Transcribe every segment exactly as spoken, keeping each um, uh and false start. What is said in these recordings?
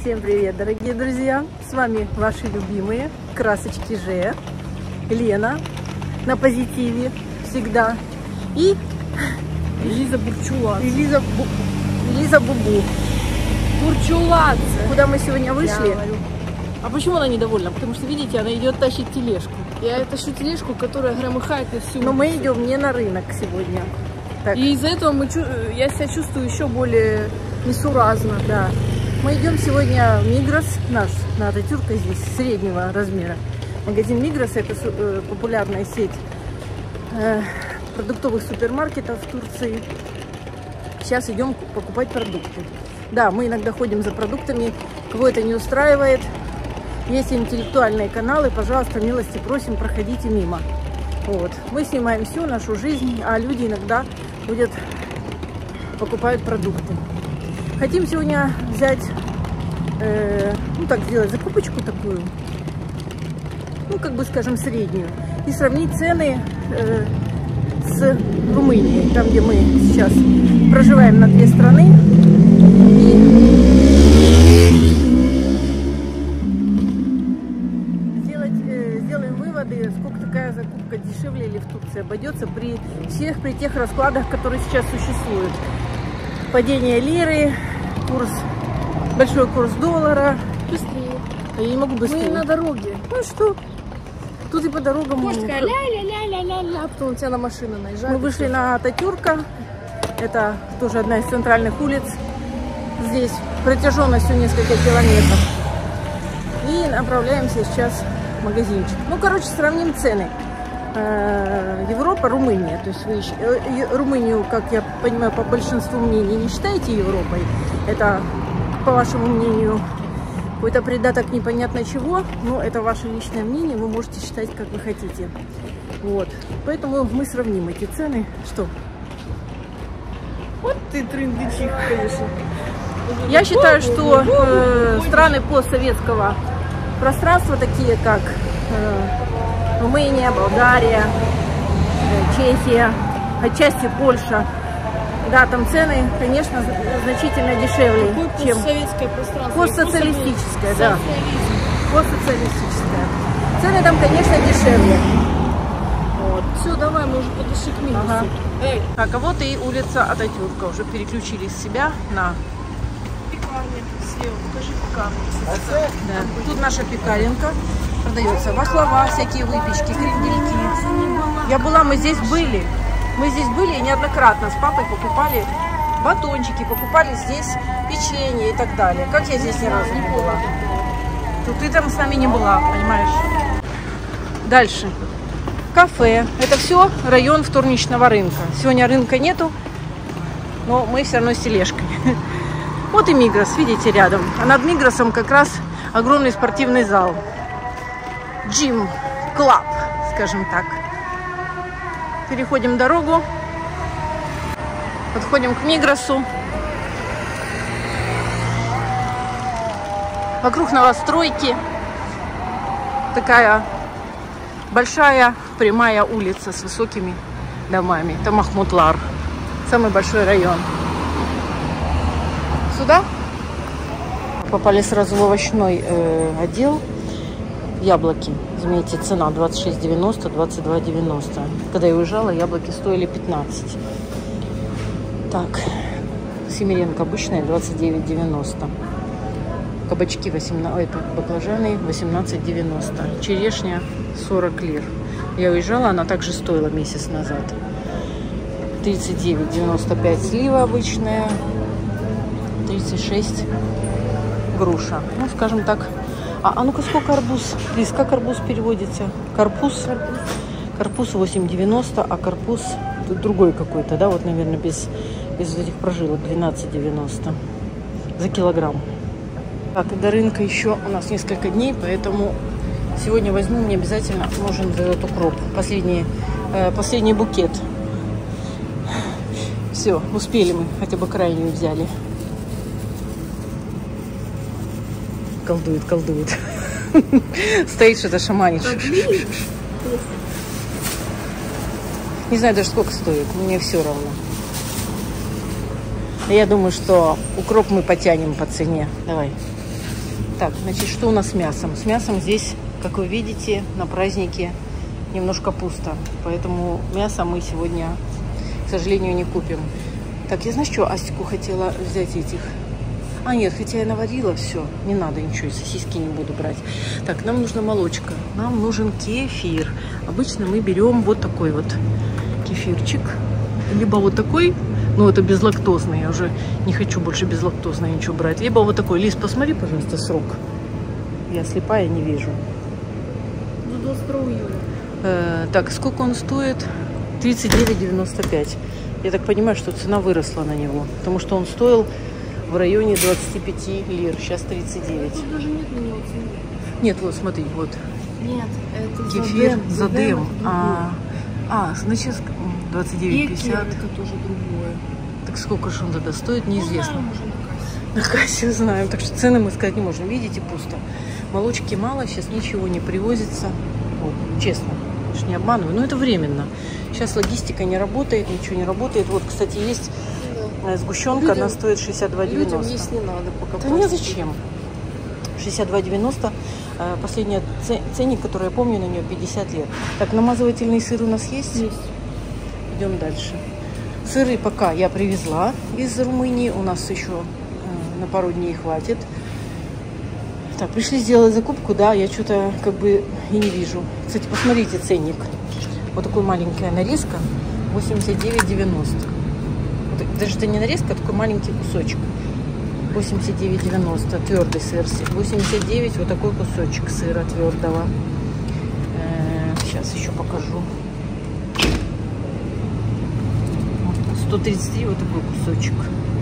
Всем привет, дорогие друзья! С вами ваши любимые красочки Ж, Лена на позитиве всегда и Элиза Бурчуладзе. Элиза, Бу... Элиза Бубу. Бурчуладзе. Куда мы сегодня вышли? А почему она недовольна? Потому что, видите, она идет тащить тележку. Я тащу тележку, которая громыхает на всю улицу. Но мы идем не на рынок сегодня. Так. И из-за этого мы, я себя чувствую еще более несуразно. Да. Мы идем сегодня в Мигрос, наш, на Ататюрка здесь, среднего размера. Магазин Мигрос – это э, популярная сеть э, продуктовых супермаркетов в Турции. Сейчас идем покупать продукты. Да, мы иногда ходим за продуктами, кого это не устраивает. Есть интеллектуальные каналы, пожалуйста, милости просим, проходите мимо. Вот. Мы снимаем всю нашу жизнь, а люди иногда ходят, покупают продукты. Хотим сегодня взять, э, ну так сделать закупочку такую, ну как бы скажем среднюю, и сравнить цены э, с Румынией, там где мы сейчас проживаем на две страны. И сделать, э, сделаем выводы, сколько такая закупка дешевле или в Турции обойдется при всех, при тех раскладах, которые сейчас существуют. Падение лиры, курс, большой курс доллара. Быстрее. А я не могу быстрее. Мы на дороге. Ну что? Тут и по дорогам. Может, такая ля-ля-ля-ля-ля-ля, потом у тебя на машину наезжает. Мы вышли на Ататюрка. Это тоже одна из центральных улиц. Здесь протяженностью несколько километров. И направляемся сейчас в магазинчик. Ну, короче, сравним цены. Европа, Румыния. То есть вы Румынию, как я понимаю, по большинству мнений не считаете Европой. Это, по вашему мнению, какой-то придаток непонятно чего. Но это ваше личное мнение. Вы можете считать, как вы хотите. Вот. Поэтому мы сравним эти цены. Что? Вот ты трындычих, конечно. Я считаю, что э, страны постсоветского пространства, такие как э, Румыния, Болгария, Чехия, отчасти Польша. Да, там цены, конечно, значительно дешевле, Какое чем постсоветское пространство. постсоциалистическое. Да. Постсоциалистическое. Цены там, конечно, дешевле. Вот. Все, давай, мы уже подошли к Мигросу. Ага. Эй. Так, а вот и улица Ататюрка. Уже переключили с себя на... Пекарня слева, покажи пекарню. Да. Тут наша пекаренка. Продается вахлава, всякие выпечки, крендельки. Я была, мы здесь были. Мы здесь были и неоднократно с папой покупали батончики, покупали здесь печенье и так далее. Как я здесь ни разу не была. Тут ты там с нами не была, понимаешь? Дальше. Кафе. Это все район вторничного рынка. Сегодня рынка нету, но мы все равно с тележкой. Вот и Мигрос, видите, рядом. А над Мигросом как раз огромный спортивный зал. Gym Club, скажем так. Переходим дорогу. Подходим к Мигросу. Вокруг новостройки. Такая большая прямая улица с высокими домами. Это Махмутлар. Самый большой район. Сюда попали сразу в овощной э, отдел. Яблоки, заметьте, цена двадцать шесть девяносто, двадцать два девяносто. Когда я уезжала, яблоки стоили пятнадцать. Так, семеренко обычная двадцать девять девяносто. Кабачки восемнадцать, ой, баклажаны восемнадцать девяносто. Черешня сорок лир. Я уезжала, она также стоила месяц назад. тридцать девять девяносто пять слива обычная. тридцать шесть груша. Ну, скажем так. А, а ну-ка, сколько арбуз? Лиз, как арбуз переводится? Карпуз? Карпуз восемь девяносто, а карпуз другой какой-то, да? Вот, наверное, без, без этих прожилок двенадцать девяносто за килограмм. Так, до рынка еще у нас несколько дней, поэтому сегодня возьму, мне обязательно нужен этот укроп. Последний, э, последний букет. Все, успели мы, хотя бы крайнюю взяли. Колдует, колдует. Стоит, что-то шаманит. Не знаю даже, сколько стоит. Мне все равно. Я думаю, что укроп мы потянем по цене. Давай. Так, значит, что у нас с мясом? С мясом здесь, как вы видите, на празднике немножко пусто. Поэтому мясо мы сегодня, к сожалению, не купим. Так, я, знаешь, что, Астику хотела взять этих. А, нет, хотя я наварила все. Не надо ничего, сосиски не буду брать. Так, нам нужна молочка. Нам нужен кефир. Обычно мы берем вот такой вот кефирчик. Либо вот такой, ну это безлактозный. Я уже не хочу больше безлактозный ничего брать. Либо вот такой. Лиз, посмотри, пожалуйста, срок. Я слепая, не вижу. До двадцать второго июля. Э, так, сколько он стоит? тридцать девять девяносто пять. Я так понимаю, что цена выросла на него. Потому что он стоил в районе двадцати пяти лир. Сейчас тридцать девять. Тут даже нет на него цены. Нет, вот смотри, вот. Нет, это Кефир, задем. задем. А, а, значит, двадцать девять пятьдесят. Это тоже другое. Так сколько же он тогда стоит, неизвестно. Ну, знаем уже на кассе. На кассе знаем, так что цены мы сказать не можем. Видите, пусто. Молочки мало, сейчас ничего не привозится. Вот, честно, конечно, не обманываю, но это временно. Сейчас логистика не работает, ничего не работает. Вот, кстати, есть да. сгущенка, людям, она стоит шестьдесят два девяносто. Людям есть не надо пока. Да не зачем. шестьдесят два девяносто. Последний ценник, который я помню, на нее пятьдесят лет. Так, намазывательный сыр у нас есть? Есть. Идем дальше. Сыры пока я привезла из Румынии. У нас еще э, на пару дней хватит. Так, пришли сделать закупку, да, я что-то как бы и не вижу. Кстати, посмотрите ценник. Вот такой маленькая нарезка, восемьдесят девять девяносто. Вот, даже это не нарезка, а такой маленький кусочек. восемьдесят девять девяносто, твердый сыр. восемьдесят девять, вот такой кусочек сыра твердого. Э, сейчас еще покажу. сто тридцать три, вот такой кусочек.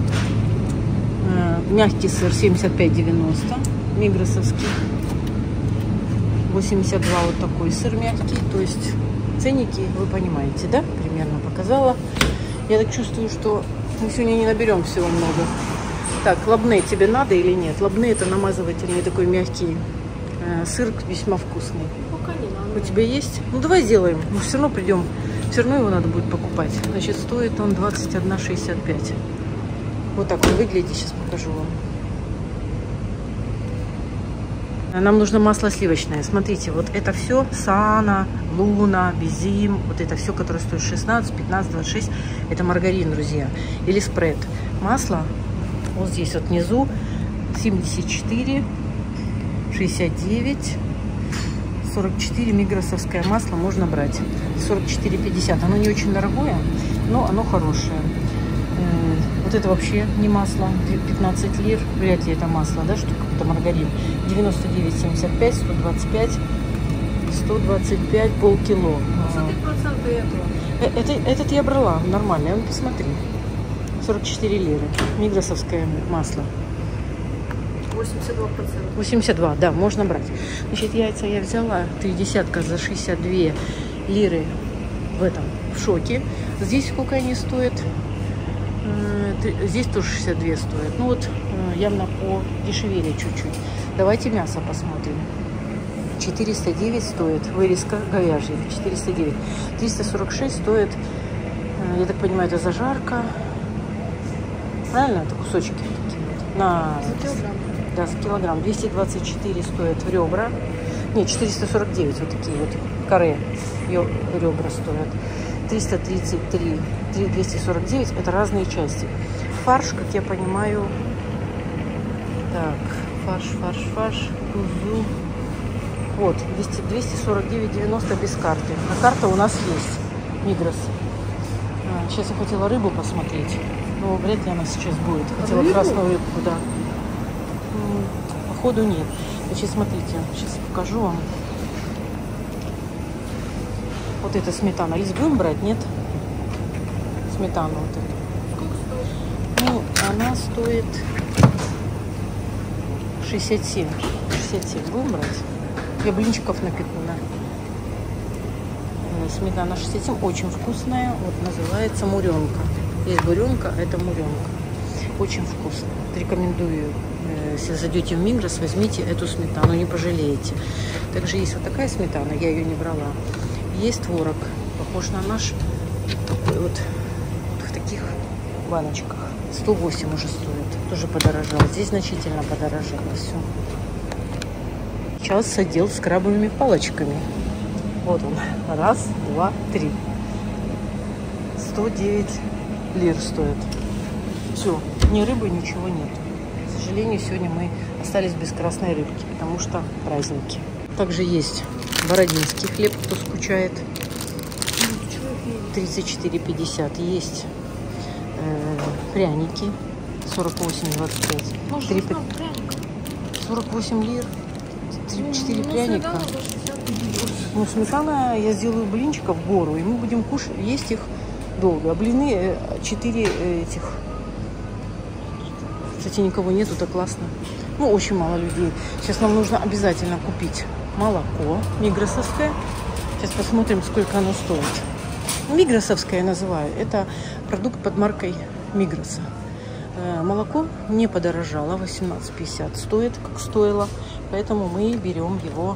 Э, мягкий сыр семьдесят пять девяносто, мигросовский. восемьдесят два вот такой сыр мягкий. То есть ценники, вы понимаете, да? Примерно показала. Я так чувствую, что мы сегодня не наберем всего много. Так, лабне тебе надо или нет? Лабне — это намазывательный такой мягкий э, сыр, весьма вкусный. Пока не надо. У тебя есть? Ну давай сделаем. Мы все равно придем. Все равно его надо будет покупать. Значит, стоит он двадцать один шестьдесят пять. Вот так он выглядит. Сейчас покажу вам. Нам нужно масло сливочное. Смотрите, вот это все Сана, Луна, Безим. Вот это все, которое стоит шестнадцать, пятнадцать, двадцать шесть. Это маргарин, друзья. Или спред. Масло вот здесь вот внизу семьдесят четыре, шестьдесят девять, сорок четыре. Мигросовское масло можно брать. сорок четыре пятьдесят. Оно не очень дорогое, но оно хорошее. Вот это вообще не масло. пятнадцать лир. Вряд ли это масло, да, что какой-то маргарин. девяносто девять семьдесят пять, сто двадцать пять. сто двадцать пять, полкило. двадцать процентов этого. Это, этот я брала, нормально. Ну, посмотри. сорок четыре лиры. Мигросовское масло. восемьдесят два процента. восемьдесят два, да, можно брать. Значит, яйца я взяла три десятка за шестьдесят две лиры в этом, в шоке. Здесь сколько они стоят? Здесь тоже шестьдесят две стоят. Ну вот, явно подешевели чуть-чуть. Давайте мясо посмотрим. четыреста девять стоит вырезка говяжья. четыреста девять. триста сорок шесть стоит, я так понимаю, это зажарка. Правильно? Это кусочки такие вот. На... За килограмм. Да, за килограмм. двести двадцать четыре стоит ребра. Нет, четыреста сорок девять вот такие вот каре ребра стоят. триста тридцать три, двести сорок девять. Это разные части. Фарш, как я понимаю. Так, фарш, фарш, фарш. Кузу. Вот, двести сорок девять девяносто без карты. А карта у нас есть. Мигрос. А, сейчас я хотела рыбу посмотреть. Но вряд ли она сейчас будет. Хотела рыбу? Красную рыбку, да. Походу нет. Значит, смотрите, сейчас покажу вам. Вот эта сметана. Лиз, будем брать, нет? Сметану вот эту. Ну, она стоит шестьдесят семь. шестьдесят семь. Будем брать? Я блинчиков напеку, да. Сметана шестьдесят семь. Очень вкусная. Вот называется муренка. Есть буренка, а это муренка. Очень вкусно. Рекомендую. Если зайдете в Мигрос, возьмите эту сметану, не пожалеете. Также есть вот такая сметана, я ее не брала. Есть творог, похож на наш, такой вот, вот в таких баночках. сто восемь уже стоит, тоже подорожало. Здесь значительно подорожало все. Сейчас отдел с крабовыми палочками. Вот он. Раз, два, три. сто девять лир стоит. Все, ни рыбы, ничего нет. К сожалению, сегодня мы остались без красной рыбки, потому что праздники. Также есть бородинский хлеб, кто скучает. тридцать четыре пятьдесят. Есть э, пряники. сорок восемь двадцать пять. три... сорок восемь лир. четыре пряника. Ну, сметана, я сделаю блинчиков в гору, и мы будем кушать, есть их долго. А блины четыре этих. Кстати, никого нету, так классно. Ну, очень мало людей. Сейчас нам нужно обязательно купить молоко мигросовское. Сейчас посмотрим, сколько оно стоит. Мигросовское я называю. Это продукт под маркой Мигроса. Молоко не подорожало, восемнадцать пятьдесят стоит, как стоило. Поэтому мы берем его.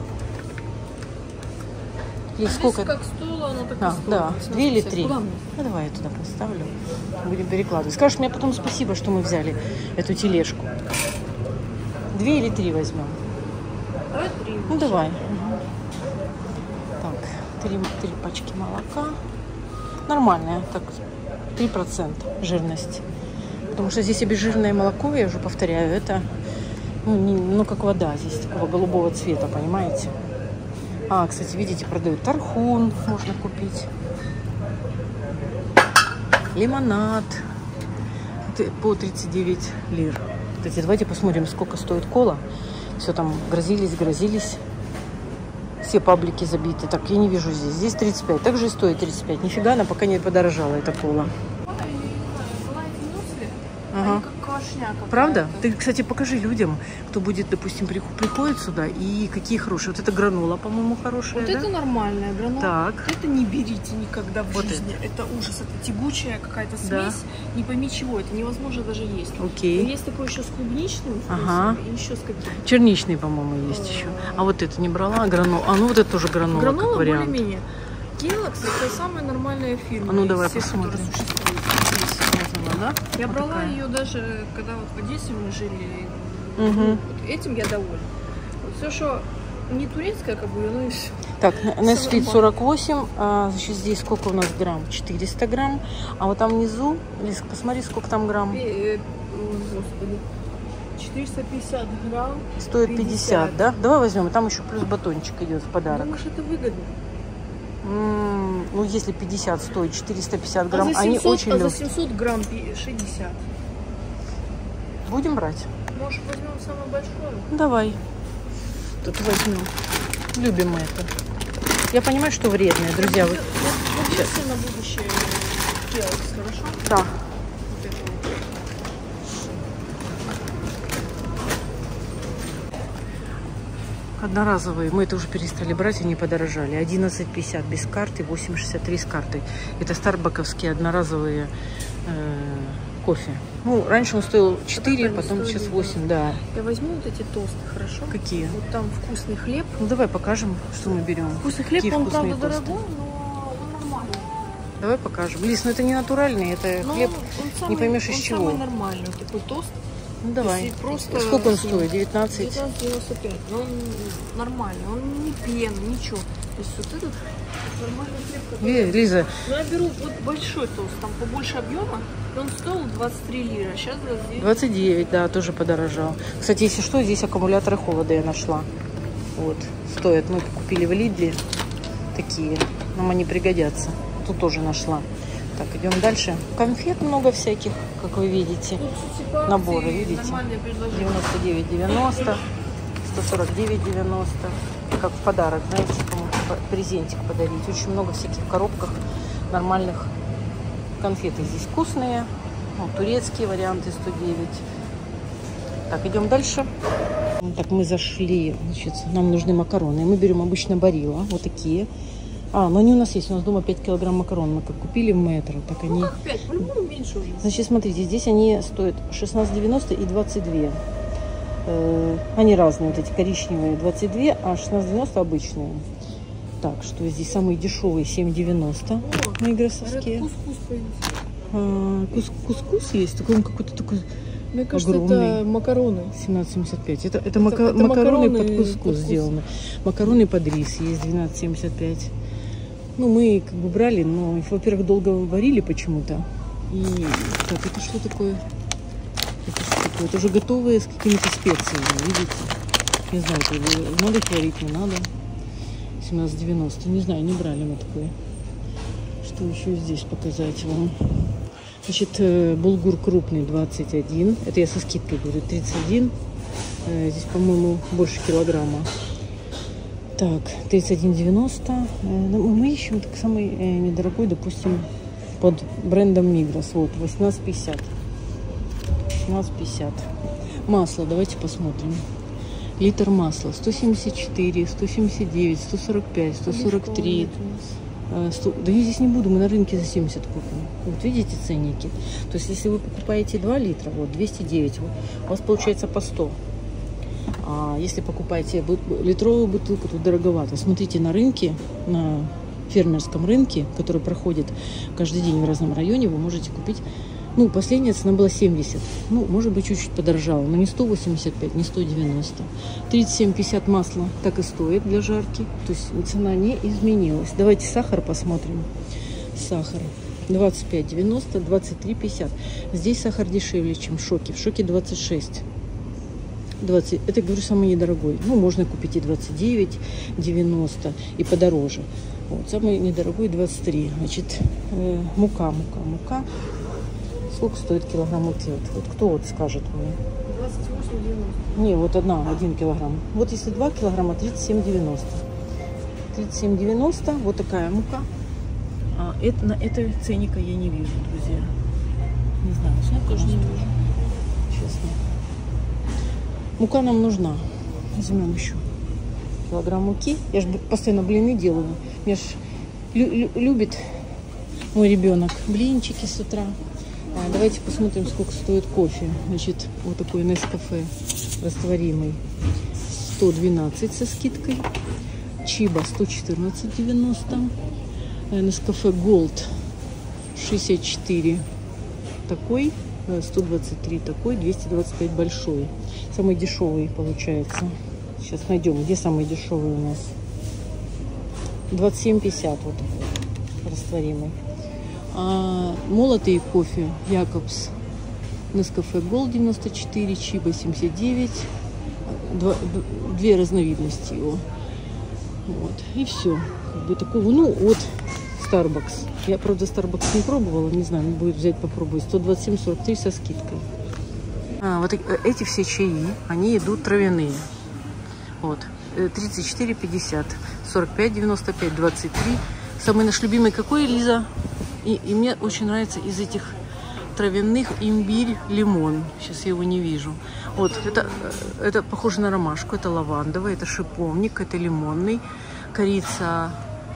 И сколько? Как стоило, оно так и а, стоит. Да, две или три. Ну, давай я туда поставлю. Будем перекладывать. Скажешь мне потом спасибо, что мы взяли эту тележку. Две или три возьмем? Давай три. Ну, давай. Угу. Так, три, три пачки молока. Нормальное, так, три процента жирность. Потому что здесь обезжиренное молоко, я уже повторяю, это, ну, не, ну как вода здесь, такого голубого цвета, понимаете? А, кстати, видите, продают тархун, можно купить. Лимонад. По тридцать девять лир. Кстати, давайте посмотрим, сколько стоит кола. Все там грозились, грозились. Все паблики забиты. Так, я не вижу здесь. Здесь тридцать пять. Также и стоит тридцать пять. Нифига, она пока не подорожала, эта кола. Ага. Правда? Ты, кстати, покажи людям, кто будет, допустим, приходит сюда, и какие хорошие. Вот это гранула, по-моему, хорошая, вот да? это нормальная гранула. Так. Это не берите никогда в вот жизни. Это. это ужас. Это тягучая какая-то смесь. Да. Не пойми чего. Это невозможно даже есть. Окей. Но есть такой еще с клубничным вкусом, ага. и еще с каким. Черничный, по-моему, есть еще. А вот это не брала, гранула. А ну вот это тоже гранула, гранула как вариант. более-менее. Келлогс это самая нормальная фирма. А ну давай всех, посмотрим. Да? Я вот брала такая. ее даже, когда вот в Одессе мы жили. Угу. Вот этим я довольна. Вот все, что не турецкое, как бы, ну и все. Так, Nestle сорок восемь, а, значит, здесь сколько у нас грамм? четыреста грамм. А вот там внизу, Лизка, посмотри, сколько там грамм. О, Господи. четыреста пятьдесят грамм. Стоит пятьдесят, пятьдесят, да? Давай возьмем, там еще плюс батончик идет в подарок. Думаешь, это выгодно? М-м, ну, если пятьдесят стоит, четыреста пятьдесят грамм, а они очень а легкие. за семьсот грамм шестьдесят. Будем брать? Может, возьмем самое большое? Давай. Тут возьмем. Любим мы это. Я понимаю, что вредное, друзья. Вы... Сейчас на будущее Келлогс, хорошо? Да. Вот это вот. Одноразовые. Мы это уже перестали брать, они подорожали. одиннадцать пятьдесят без карты, восемь шестьдесят три с картой. Это старбаковские одноразовые э, кофе. Ну, раньше он стоил четыре, потом стоили, сейчас восемь, да. Я возьму вот эти тосты, хорошо? Какие? Вот там вкусный хлеб. Ну, давай покажем, что мы берем. Вкусный хлеб, Какие он, правда, тосты? дорогой, но он нормальный. Давай покажем. Лиз, ну это не натуральный, это но хлеб, он, он самый, не поймешь из он чего. Он самый нормальный, вот такой тост. Ну, давай. Просто сколько он стоит? девятнадцать? девятнадцать девяносто пять. Но он нормальный, он не пенный, ничего. То есть вот этот нормальный хлеб, который... Лиза. Ну, я беру вот большой тост, там побольше объема, и он стоил двадцать три лира, а сейчас двадцать девять. двадцать девять, да, тоже подорожал. Кстати, если что, здесь аккумуляторы холода я нашла. Вот, стоят. Мы купили в Лидле такие, нам они пригодятся. Тут тоже нашла. Так, идем дальше. Конфет много всяких, как вы видите. Наборы, видите? девяносто девять девяносто, сто сорок девять девяносто. Как в подарок, знаете, кому презентик подарить. Очень много всяких в коробках нормальных. Конфеты здесь вкусные. Ну, турецкие варианты сто девять. Так, идем дальше. Так, мы зашли. Значит, нам нужны макароны. Мы берем обычно барилла. Вот такие. А, ну они у нас есть. У нас дома пять килограмм макарон. Мы как купили в Метро, так они... Ну как пять? По-любому меньше уже. Значит, смотрите, здесь они стоят шестнадцать девяносто и двадцать два. Э, они разные, вот эти коричневые двадцать два, а шестнадцать девяносто обычные. Так, что здесь самые дешевые семь девяносто. Мигросовские. Кускус появился. А, кус кускус есть. Такой он какой-то такой Мне кажется, огромный. это макароны. семнадцать семьдесят пять. Это, это, Это- мака- это макароны, макароны под кускус под кус. сделаны. Макароны под рис есть двенадцать семьдесят пять. Ну, мы как бы брали, но, во-первых, долго варили почему-то. И так, это что такое? Это что такое? Это уже готовые с какими-то специями, видите? Не знаю, это надо их варить, не надо. семнадцать девяносто. Не знаю, не брали мы такое. Что еще здесь показать вам? Значит, э, булгур крупный двадцать один. Это я со скидкой говорю, тридцать один. Э, Здесь, по-моему, больше килограмма. Так, тридцать один девяносто. Э, ну, Мы ищем так самый э, недорогой, допустим, под брендом Мигрос. Вот, восемнадцать пятьдесят. восемнадцать пятьдесят. Масло, давайте посмотрим. Литр масла сто семьдесят четыре, сто семьдесят девять, сто сорок пять, сто сорок три. сто, да я здесь не буду, мы на рынке за семьдесят купим. Вот видите ценники? То есть, если вы покупаете два литра, вот двести девять, вот, у вас получается по сто. А если покупаете литровую бутылку, то дороговато. Смотрите, на рынке, на фермерском рынке, который проходит каждый день в разном районе, вы можете купить. Ну, последняя цена была семьдесят. Ну, может быть, чуть-чуть подорожала, но не сто восемьдесят пять, не сто девяносто. тридцать семь пятьдесят масло так и стоит для жарки. То есть цена не изменилась. Давайте сахар посмотрим. Сахар двадцать пять девяносто, двадцать три пятьдесят. Здесь сахар дешевле, чем в Шоке. В Шоке двадцать шесть. двадцать, это, говорю, самый недорогой. Ну, можно купить и двадцать девять девяносто, и подороже. Вот, самый недорогой двадцать три. Значит, э, мука, мука, мука. Сколько стоит килограмм муки? Вот кто вот скажет мне? двадцать восемь девяносто. Не, вот одна, один килограмм. Вот если два килограмма, тридцать семь девяносто. тридцать семь девяносто, вот такая мука. А это, на этой ценника я не вижу, друзья. Не знаю, я тоже не вижу. Честно. Мука нам нужна. Возьмем еще килограмм муки. Я же постоянно блины делаю. Меня ж лю- лю- любит мой ребенок блинчики с утра. А, давайте посмотрим, сколько стоит кофе. Значит, вот такой Нескафе растворимый. сто двенадцать со скидкой. Чиба сто четырнадцать девяносто. Нескафе Голд шестьдесят четыре. Такой. сто двадцать три такой. двести двадцать пять большой. Самый дешевый получается. Сейчас найдем, где самый дешевый у нас. двадцать семь пятьдесят вот такой растворимый. А молотый кофе Якобс Нескафе Голд девяносто четыре, Чиба семьдесят девять. Два, две разновидности его. Вот. И все. Как бы такого, ну, от Starbucks. Я, правда, Starbucks не пробовала, не знаю, надо будет взять попробовать. сто двадцать семь сорок три со скидкой. А, вот эти все чаи, они идут травяные. Вот. тридцать четыре пятьдесят, сорок пять девяносто пять, двадцать три. Самый наш любимый какой, Лиза? И, и мне очень нравится из этих травяных имбирь, лимон. Сейчас я его не вижу. Вот, это, это похоже на ромашку, это лавандовый, это шиповник, это лимонный, корица.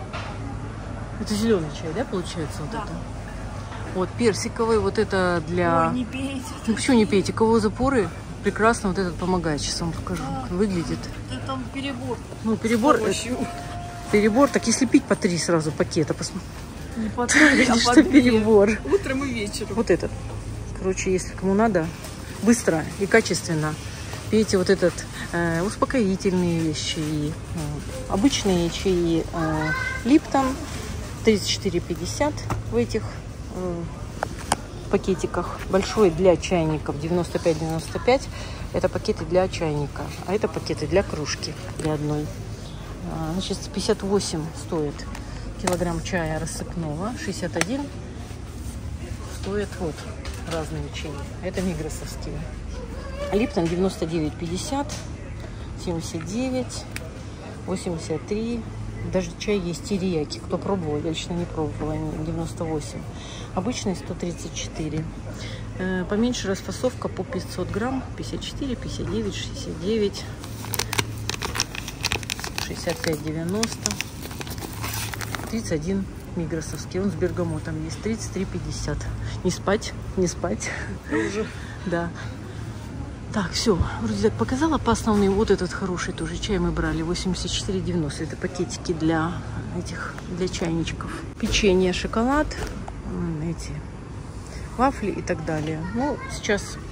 Это зеленый чай, да, получается, вот да. Это? Вот, персиковый, вот это для... Ой, не пейте. Ну, почему не пейте? Кого запоры? Прекрасно вот этот помогает. Сейчас вам покажу, как выглядит. Это там перебор. Ну, перебор... Перебор, так если пить по три сразу пакета, посмотрите. Не по три, а по что две. перебор. Утром и вечером. Вот этот. Короче, если кому надо, быстро и качественно пейте вот этот э, успокоительные вещи. И, э, обычные чаи э, Липтон тридцать четыре пятьдесят в этих э, пакетиках. Большой для чайников девяносто пять девяносто пять. Это пакеты для чайника. А это пакеты для кружки, для одной. А, значит, пятьдесят восемь стоит килограмм чая рассыпного. шестьдесят один стоит вот разные чаи. Это мигросовские. Липтон девяносто девять пятьдесят, семьдесят девять, восемьдесят три. Даже чай есть терияки. Кто пробовал? Я лично не пробовала. девяносто восемь. Обычный сто тридцать четыре. Э, поменьше расфасовка по пятьсот грамм. пятьдесят четыре, пятьдесят девять, шестьдесят девять, шестьдесят пять девяносто. тридцать один мигросовский. Он с бергамотом есть. тридцать три пятьдесят. Не спать, не спать. Уже. Да. Так, все, вроде так показала по основным. Вот этот хороший тоже чай мы брали, восемьдесят четыре девяносто. Это пакетики для этих, для чайничков. Печенье, шоколад, эти вафли и так далее. Ну, сейчас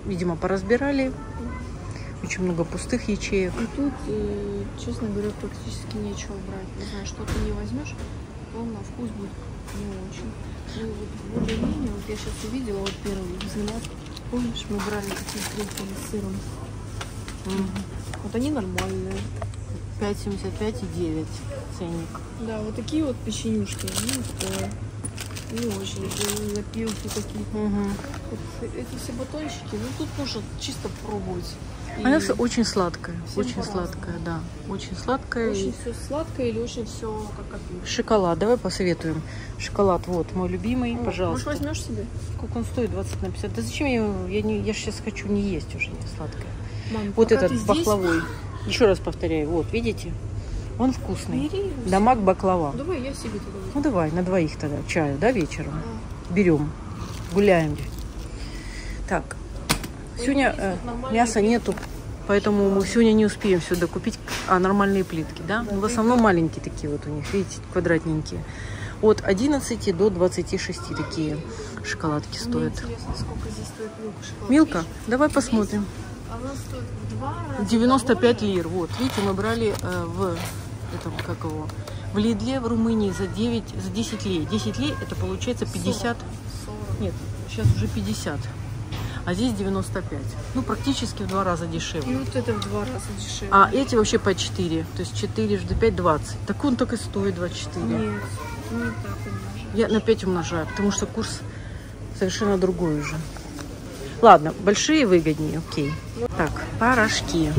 видимо, поразбирали. Очень много пустых ячеек. И тут, э, честно говоря, практически нечего брать. Не знаю, что ты не возьмешь, то на вкус будет не очень. Ну, вот более-менее, вот я сейчас увидела, вот первый взгляд. Помнишь, мы брали такие крепкие с сыром? Mm. Вот они нормальные. пять семьдесят пять и девять ценник. Да, вот такие вот печенюшки, они вот, не очень, это запилки такие. Угу. Вот эти все батончики, ну тут можно чисто пробовать. И она очень сладкая, очень по-разному. сладкая, да, очень сладкая. Очень и... все сладкое или очень все как копилка. Шоколад, давай посоветуем. Шоколад, вот, мой любимый, Ну, пожалуйста. может, возьмешь себе? Сколько он стоит? двадцать на пятьдесят. Да зачем я, я, не, я сейчас хочу не есть уже, не сладкое. Мам, Вот пока этот ты баклавой. Еще раз повторяю, вот, видите? Он вкусный. Бери, Дамаг баклава. давай я себе туда. Ну давай, на двоих тогда, чаю, да, вечером. А. Берем, гуляем. Так, сегодня э, мяса нету, поэтому мы сегодня не успеем сюда купить, а нормальные плитки, да? Ну, в основном маленькие такие вот у них, видите, квадратненькие. От одиннадцати до двадцати шести такие шоколадки Мне стоят. интересно, сколько здесь стоит милка шоколад. Милка, давай посмотрим. Она стоит в два раза девяносто пять дороже. лир. Вот, видите, мы брали э, в этом, как его, в Лидле в Румынии за девять, за десять лей. десять лей это получается пятьдесят. сорок. Нет, сейчас уже пятьдесят. А здесь девяносто пять. Ну, практически в два раза И дешевле. вот это в два раза дешевле. А эти вообще по четыре. То есть четыре жды пять, двадцать. Так он так и стоит двадцать четыре. Нет, не так умножаешь. Я на пять умножаю, потому что курс совершенно другой уже. Ладно, большие выгоднее, окей. Так, порошки.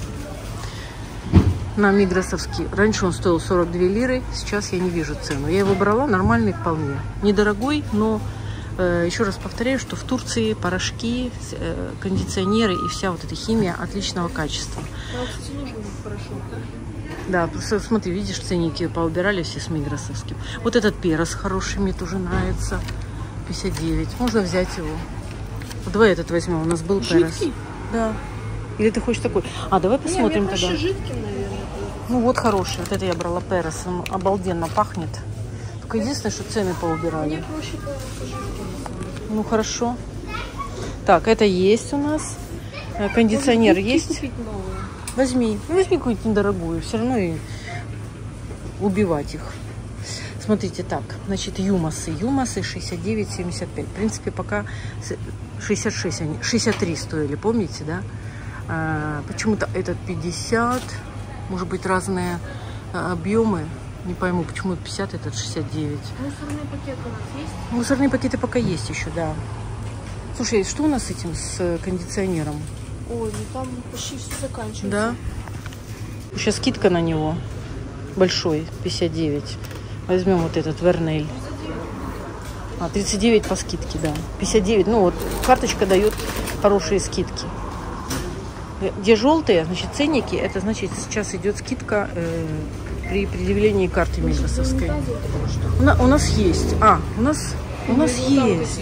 На Мигросовский. Раньше он стоил сорок две лиры, сейчас я не вижу цену. Я его брала, нормальный вполне. Недорогой, но э, еще раз повторяю, что в Турции порошки, э, кондиционеры и вся вот эта химия отличного качества. А, кстати, нужен порошок, да? Да, просто смотри, видишь, ценники поубирали все с Мигросовским. Вот этот перец хороший, мне тоже нравится. пятьдесят девять. Можно взять его. Давай этот возьмем, у нас был перец. Жидкий? Да. Или ты хочешь такой? А, давай посмотрим Не, мне тогда. проще жидким, наверное. Ну вот хороший. Вот это я брала перец. Он обалденно пахнет. Только единственное, что цены поубирали. Мне проще по жидким. Ну хорошо. Так, это есть у нас. Э, Кондиционер Может, есть. купить новую? Возьми. Ну, возьми какую-нибудь недорогую. Все равно и убивать их. Смотрите, так, значит, юмасы. Юмасы шестьдесят девять семьдесят пять. В принципе, пока шестьдесят шесть, они, шестьдесят три стоили, помните, да? А, почему-то этот пятьдесят, может быть, разные а, объемы. Не пойму, почему пятьдесят, этот шестьдесят девять. Мусорный пакет у нас есть? Мусорные пакеты пока есть еще, да. Слушай, что у нас с этим, с кондиционером? Ой, ну там почти все заканчивается. Да. Сейчас скидка на него большой, пятьдесят девять. Возьмем вот этот Вернель. А, тридцать девять по скидке, да. пятьдесят девять, ну вот, карточка дает хорошие скидки. Где желтые, значит, ценники, это значит, сейчас идет скидка э, при предъявлении карты Мигросовской. У, на, у нас есть. А, у нас, у нас есть.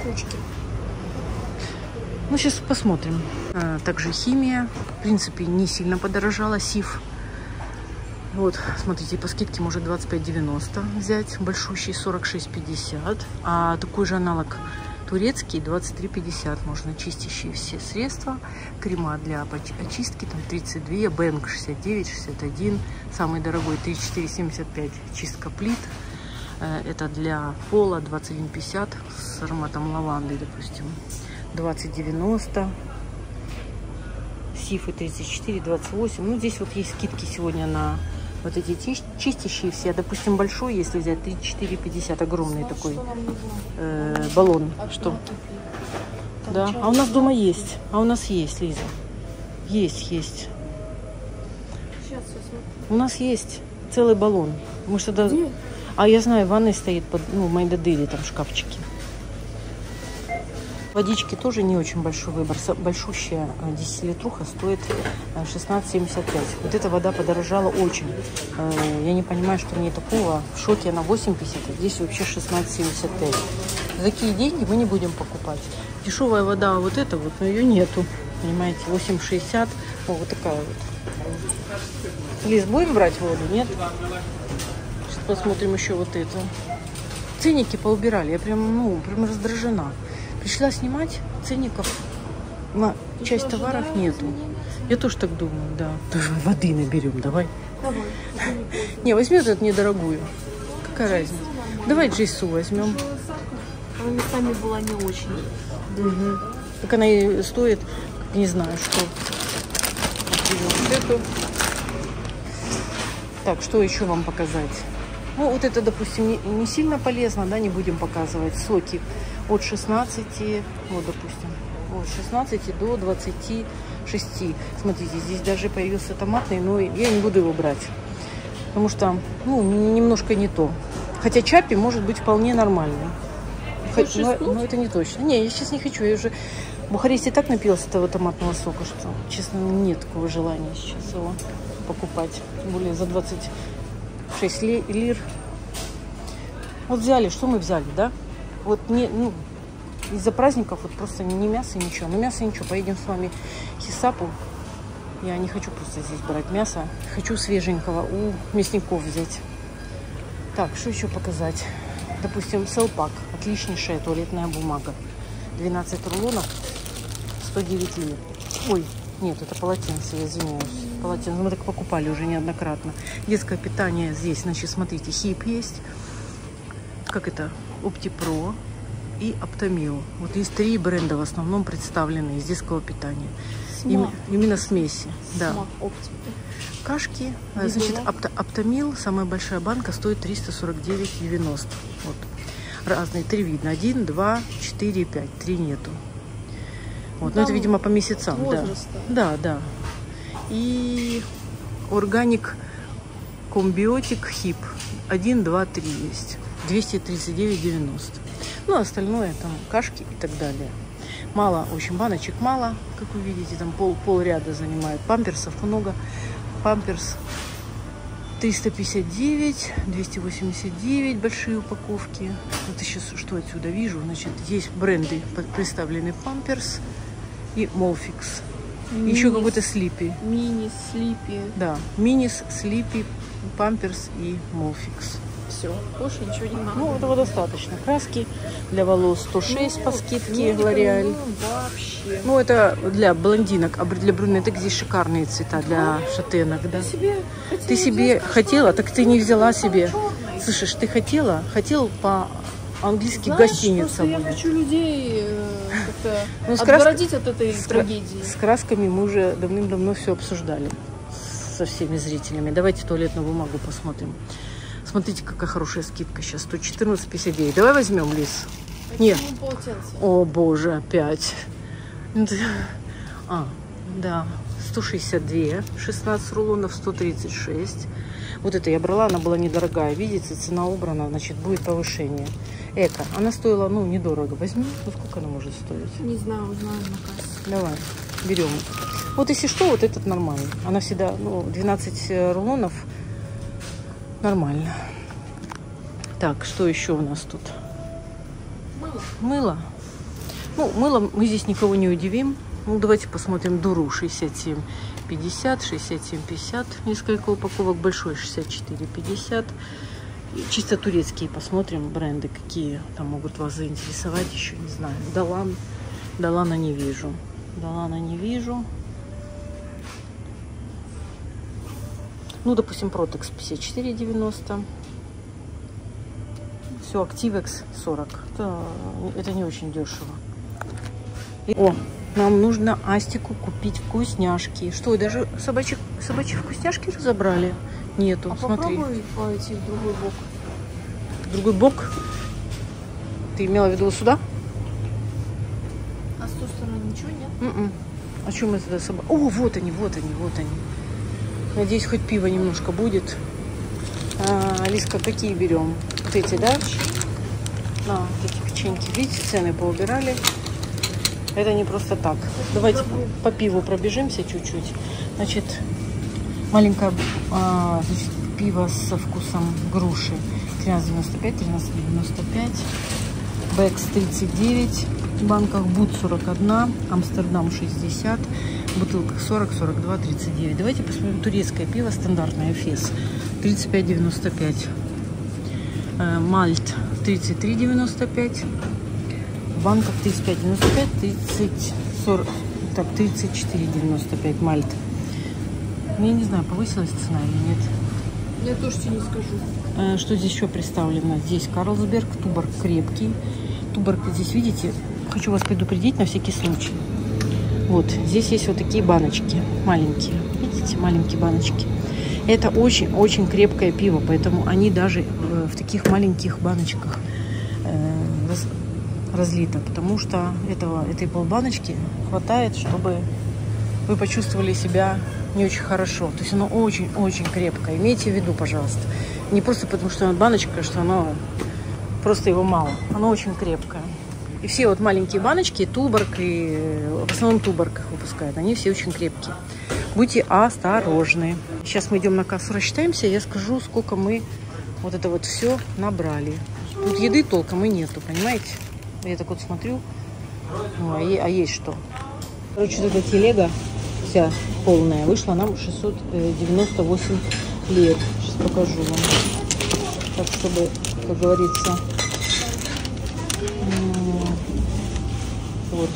Ну, сейчас посмотрим. А, также химия. В принципе, не сильно подорожала. Сиф. Вот, смотрите, по скидке может двадцать пять девяносто взять. Большущий сорок шесть пятьдесят. А такой же аналог турецкий двадцать три пятьдесят. Можно чистящие все средства. Крема для очистки там тридцать два. Бэнк шестьдесят девять шестьдесят один. Самый дорогой тридцать четыре семьдесят пять. Чистка плит. Это для пола двадцать один пятьдесят с ароматом лаванды, допустим. двадцать девяносто. Сифы тридцать четыре двадцать восемь. Ну, здесь вот есть скидки сегодня на вот эти чистящие все. Допустим, большой, если взять, тридцать четыре пятьдесят. Огромный такой э, баллон. Что? Да. А у нас дома есть. А у нас есть, Лиза. Есть, есть. У нас есть целый баллон. Мы что тогда... А я знаю, в ванной стоит под, ну, в Майдадыре там шкафчики. Водички тоже не очень большой выбор. Большущая десятилитруха стоит шестнадцать семьдесят пять. Вот эта вода подорожала очень. Я не понимаю, что мне такого. В шоке она восемь пятьдесят, а здесь вообще шестнадцать семьдесят пять. За такие деньги мы не будем покупать. Дешевая вода вот эта вот, но ее нету. Понимаете, восемь шестьдесят. О, вот такая вот. Лиз, будем брать воду? Нет? Сейчас посмотрим еще вот это. Ценники поубирали. Я прям, ну, прям раздражена. Пришла снимать, ценников На часть товаров нету. Я тоже так думаю, да. Даже воды наберем, давай. Давай. Не, возьми вот эту недорогую. Какая разница? Давай Джейсу возьмем. Она местами была не очень. Угу. Так она и стоит, не знаю, что. Берем вот эту. Так, что еще вам показать? Ну, вот это, допустим, не, не сильно полезно, да, не будем показывать. Соки от шестнадцати, вот, допустим, от шестнадцати до двадцати шести. Смотрите, здесь даже появился томатный, но я не буду его брать. Потому что, ну, немножко не то. Хотя чаппи может быть вполне нормальный. Хоть, но, но это не точно. Не, я сейчас не хочу. Я уже в Бухаресте так напилась этого томатного сока, что, честно, нет такого желания сейчас его покупать. Тем более за двадцать шесть лир. Вот взяли, что мы взяли, да? Вот не, ну, из-за праздников вот просто не мясо, ничего. Но мясо ничего. Поедем с вами к Хисапу. Я не хочу просто здесь брать мясо. Хочу свеженького у мясников взять. Так, что еще показать? Допустим, селпак. Отличнейшая туалетная бумага. двенадцать рулонов, сто девять лир. Ой, нет, это полотенце, я извиняюсь. Полотенце. Мы так покупали уже неоднократно. Детское питание здесь, значит, смотрите, хип есть. Как это? Оптипро и Оптомил. Вот есть три бренда в основном представлены из детского питания. Им, именно смеси. Да. Кашки. Значит, опто, Оптомил, самая большая банка, стоит триста сорок девять девяносто. Вот. Разные. Три видно. Один, два, четыре, пять. Три нету. Вот. Но это, видимо, по месяцам. Да. Да, да. И органик комбиотик хип. Один, два, три есть. двести тридцать девять девяносто. Ну, остальное там кашки и так далее. Мало, очень баночек мало, как вы видите, там пол, пол ряда занимает. Памперсов много. Памперс триста пятьдесят девять, двести восемьдесят девять, большие упаковки. Вот я сейчас что отсюда вижу. Значит, есть бренды представлены Памперс и Молфикс. Еще какой-то Слипи. Мини, Слипи. Да, Минис, Слипи, Памперс и Молфикс. Все, больше ничего не надо. Ну, этого достаточно. Краски для волос сто шесть ну, по скидке, Лореаль. Ну, вообще. Ну, это для блондинок, а для брюнеток здесь шикарные цвета для шатенок, да. Ты себе хотела, ты себе хотела, так ты не взяла себе. Черный. Слышишь, ты хотела, хотел по-английски гостиница будет. Я хочу людей э, как-то ну, отгородить крас... от этой с трагедии. С красками мы уже давным-давно все обсуждали со всеми зрителями. Давайте туалетную бумагу посмотрим. Смотрите, какая хорошая скидка сейчас. сто четырнадцать пятьдесят девять. Давай возьмем, Лиз. Нет. О, боже, опять. А, да. сто шестьдесят два. шестнадцать рулонов, сто тридцать шесть. Вот это я брала, она была недорогая. Видите, цена убрана, значит, будет повышение. Эко. Она стоила, ну, недорого. Возьми. Ну, сколько она может стоить? Не знаю, узнаю на кассе. Давай, берем. Вот если что, вот этот нормальный. Она всегда, ну, двенадцать рулонов. Нормально. Так, что еще у нас тут? Мыло. Мыло. Ну, мыло мы здесь никого не удивим. Ну, давайте посмотрим Дуру шестьдесят семь пятьдесят, шестьдесят семь пятьдесят. Несколько упаковок. Большой шестьдесят четыре пятьдесят. И чисто турецкие посмотрим бренды, какие там могут вас заинтересовать. Еще не знаю. Далан. Далана не вижу. Далана не вижу. Ну, допустим, Протекс пятьдесят четыре девяносто. Все, Активекс сорок. Это, это не очень дешево. И, о, нам нужно Астику купить вкусняшки. Что, даже собачьи, собачьи вкусняшки разобрали? Нету, а смотри. Попробуй пойти в другой бок. В другой бок? Ты имела в виду сюда? А с той стороны ничего нет? Mm-mm. А что мы тогда собак? О, вот они, вот они, вот они. Надеюсь, хоть пиво немножко будет. А, Алиска, какие берем? Вот эти, да? На, вот эти печеньки. Видите, цены поубирали. Это не просто так. Давайте по, по пиву пробежимся чуть-чуть. Значит, маленькое а, значит, пиво со вкусом груши. тринадцать девяносто пять, тринадцать девяносто пять. Бэкс тридцать девять. В банках Бут сорок один. Амстердам шестьдесят. В бутылках сорок, сорок два, тридцать девять. Давайте посмотрим турецкое пиво стандартное Эфес. тридцать пять девяносто пять. Мальт тридцать три девяносто пять. В банках тридцать пять девяносто пять, тридцать, сорок, Так, тридцать четыре девяносто пять мальт. Ну, я не знаю, повысилась цена или нет. Я тоже тебе не скажу. Что здесь еще представлено? Здесь Карлсберг, Туборг крепкий. Туборг здесь, видите, хочу вас предупредить на всякий случай. Вот, здесь есть вот такие баночки, маленькие. Видите, маленькие баночки. Это очень-очень крепкое пиво, поэтому они даже в таких маленьких баночках раз, разлито. Потому что этого, этой полбаночки хватает, чтобы вы почувствовали себя не очень хорошо. То есть оно очень-очень крепкое. Имейте в виду, пожалуйста. Не просто потому, что оно баночка, что оно просто его мало. Оно очень крепкое. И все вот маленькие баночки, Туборг, и в основном Туборг их выпускают, они все очень крепкие. Будьте осторожны. Сейчас мы идем на кассу, рассчитаемся, я скажу, сколько мы вот это вот все набрали. Тут еды толком и нету, понимаете? Я так вот смотрю, ну, а, а есть что. Короче, эта телега вся полная вышла нам шестьсот девяносто восемь лир. Сейчас покажу вам. Так, чтобы, как говорится, вот.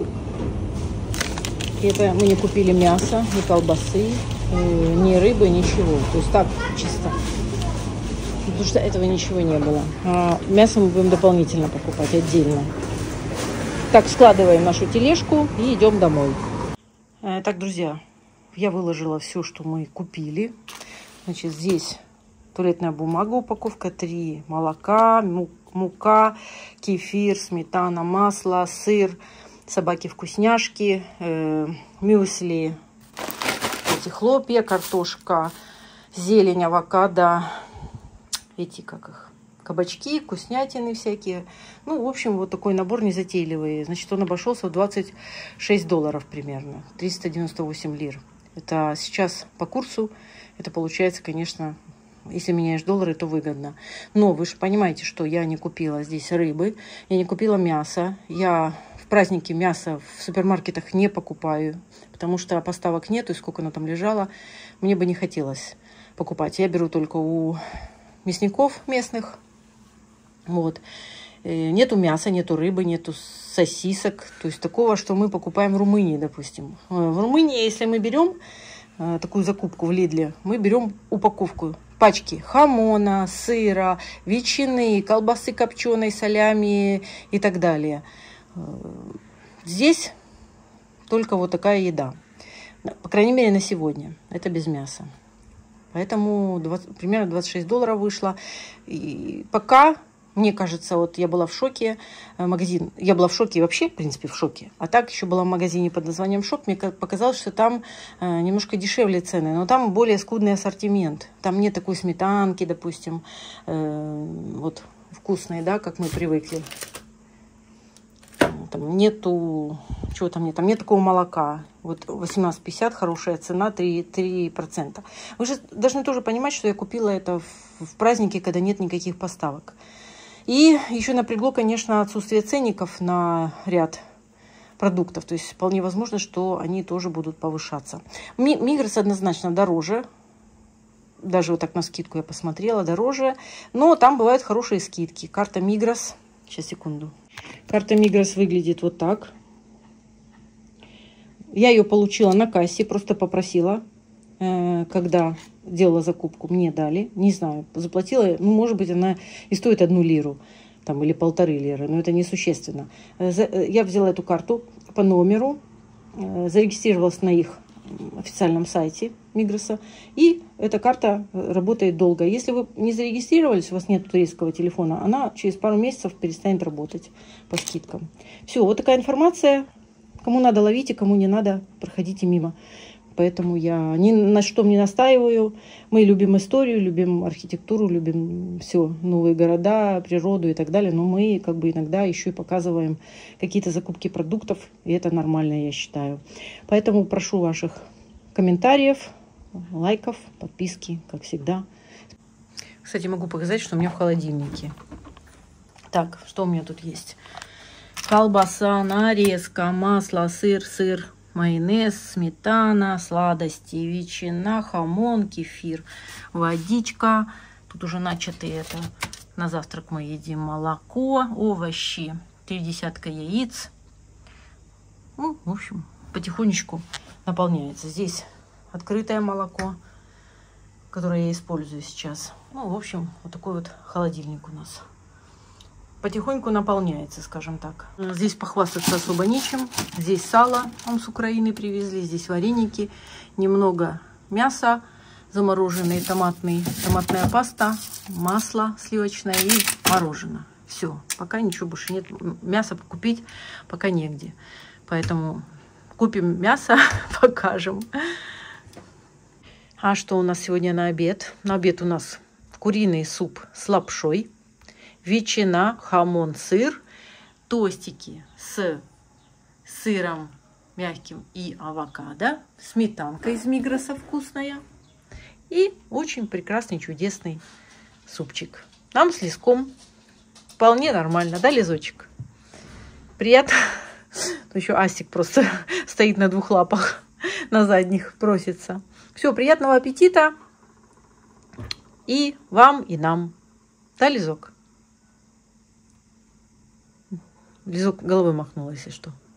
И это мы не купили мясо, ни колбасы, ни рыбы, ничего. То есть так чисто. Потому что этого ничего не было. А мясо мы будем дополнительно покупать отдельно. Так, складываем нашу тележку и идем домой. Так, друзья, я выложила все, что мы купили. Значит, здесь туалетная бумага, упаковка три, молока, мука, кефир, сметана, масло, сыр, собаки-вкусняшки, э, мюсли, эти хлопья, картошка, зелень, авокадо, эти, как их, кабачки, вкуснятины всякие. Ну, в общем, вот такой набор незатейливый. Значит, он обошелся в двадцать шесть долларов примерно, триста девяносто восемь лир. Это сейчас по курсу, это получается, конечно, если меняешь доллары, то выгодно. Но вы же понимаете, что я не купила здесь рыбы, я не купила мясо. Я в праздники мясо в супермаркетах не покупаю, потому что поставок нету, и сколько оно там лежало, мне бы не хотелось покупать. Я беру только у мясников местных. Вот. Нету мяса, нету рыбы, нету сосисок. То есть такого, что мы покупаем в Румынии, допустим. В Румынии, если мы берем такую закупку в Лидле, мы берем упаковку, пачки хамона, сыра, ветчины, колбасы копченой, солями и так далее. Здесь только вот такая еда. По крайней мере, на сегодня. Это без мяса. Поэтому двадцать, примерно двадцать шесть долларов вышло. И пока, мне кажется, вот я была в шоке. Магазин, я была в шоке вообще, в принципе, в шоке. А так еще была в магазине под названием Шок. Мне показалось, что там э, немножко дешевле цены, но там более скудный ассортимент. Там нет такой сметанки, допустим, э, вот вкусной, да, как мы привыкли. Там нету, чего там нет, там нет такого молока. Вот восемнадцать пятьдесят, хорошая цена, три процента. Вы же должны тоже понимать, что я купила это в, в празднике, когда нет никаких поставок. И еще напрягло, конечно, отсутствие ценников на ряд продуктов. То есть вполне возможно, что они тоже будут повышаться. Мигрос однозначно дороже. Даже вот так на скидку я посмотрела, дороже. Но там бывают хорошие скидки. Карта Мигрос. Сейчас, секунду. Карта Мигрос выглядит вот так. Я ее получила на кассе, просто попросила, э, когда делала закупку, мне дали. Не знаю, заплатила, ну, может быть, она и стоит одну лиру, там, или полторы лиры, но это несущественно. Я взяла эту карту по номеру, э, зарегистрировалась на их официальном сайте Мигроса, и эта карта работает долго. Если вы не зарегистрировались, у вас нет турецкого телефона, она через пару месяцев перестанет работать по скидкам. Все, вот такая информация. Кому надо, ловите, кому не надо, проходите мимо. Поэтому я ни на что не настаиваю. Мы любим историю, любим архитектуру, любим все, новые города, природу и так далее. Но мы как бы иногда еще и показываем какие-то закупки продуктов. И это нормально, я считаю. Поэтому прошу ваших комментариев, лайков, подписки, как всегда. Кстати, могу показать, что у меня в холодильнике. Так, что у меня тут есть? Колбаса, нарезка, масло, сыр, сыр, майонез, сметана, сладости, ветчина, хамон, кефир, водичка. Тут уже начатые это. На завтрак мы едим молоко, овощи, три десятка яиц. Ну, в общем, потихонечку наполняется. Здесь открытое молоко, которое я использую сейчас. Ну, в общем, вот такой вот холодильник у нас. Потихоньку наполняется, скажем так. Здесь похвастаться особо нечем. Здесь сало, вам с Украины привезли. Здесь вареники, немного мяса, замороженный томатный, томатная паста, масло сливочное и мороженое. Все, пока ничего больше нет. Мясо купить пока негде. Поэтому купим мясо, покажем. А что у нас сегодня на обед? На обед у нас куриный суп с лапшой, ветчина, хамон, сыр, тостики с сыром мягким и авокадо, сметанка из Мигроса вкусная и очень прекрасный, чудесный супчик. Нам с Лизком вполне нормально, да, Лизочек? Приятно. Еще Асик просто стоит на двух лапах, на задних просится. Все, приятного аппетита и вам, и нам. Да, Лизок? Лизок головой махнула, если что.